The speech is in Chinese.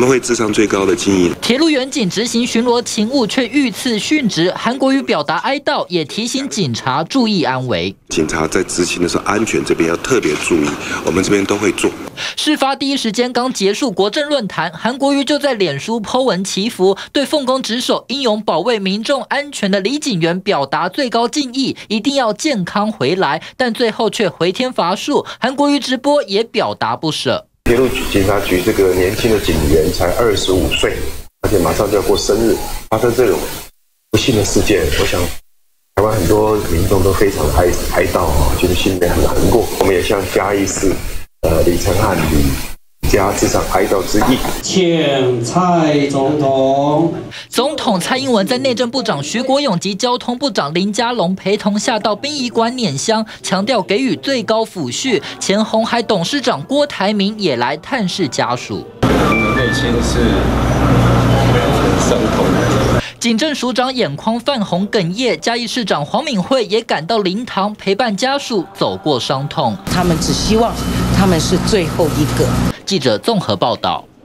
们会致上最高的敬意。 铁路员警执行巡逻勤务，却遇刺殉职。韩国瑜表达哀悼，也提醒警察注意安危。 警察在执行的时候，安全这边要特别注意，我们这边都会做。 事发第一时间刚结束国政论坛，韩国瑜就在脸书 po 文祈福，对奉公职守、英勇保卫民众安全的李警员表达最高敬意，一定要健康回来。但最后却回天乏术，韩国瑜直播也表达不舍。 铁路警察局这个年轻的警员才25岁，而且马上就要过生日，发生这种不幸的事件，我想台湾很多民众都非常哀悼啊，觉得心里面很难过。我们也向嘉义市李承翰李家致上哀悼之意。 请蔡总统。 总统蔡英文在内政部长徐国勇及交通部长林佳龙陪同下到殡仪馆拈香，强调给予最高抚恤。前鸿海董事长郭台铭也来探视家属。 内心是很伤痛的。 警政署长眼眶泛红哽咽，嘉义市长黄敏惠也赶到灵堂陪伴家属走过伤痛。 他们只希望他们是最后一个。 记者综合报道。